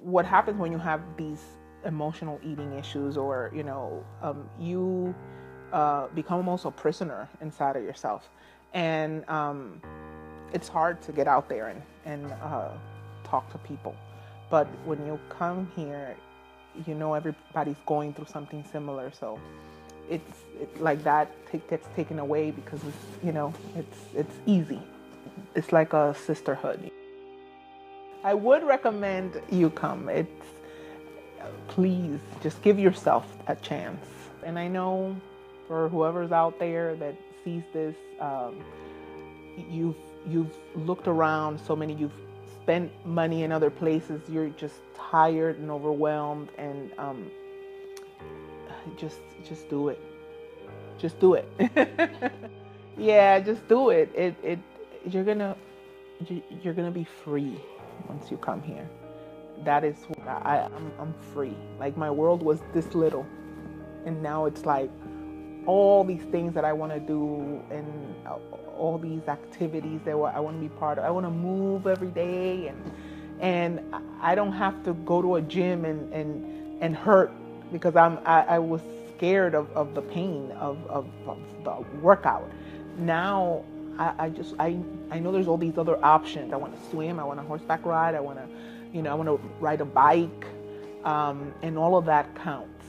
what happens when you have these emotional eating issues, or you become almost a prisoner inside of yourself, and it's hard to get out there and talk to people. But when you come here, everybody's going through something similar, so it's like that gets taken away, because it's easy. It's like a sisterhood. I would recommend you come. Please just give yourself a chance. And I know for whoever's out there that sees this, you've looked around so many, you've spent money in other places, you're just tired and overwhelmed, and just do it. Just do it. Yeah, just do it. You're gonna be free once you come here. That is what I'm free. Like, my world was this little, and now it's like all these things that I want to do, and all these activities that I want to be part of. I want to move every day, and I don't have to go to a gym and hurt, because I was scared of the pain of the workout. Now I know there's all these other options. I want to swim. I want to horseback ride. I want to ride a bike, and all of that counts.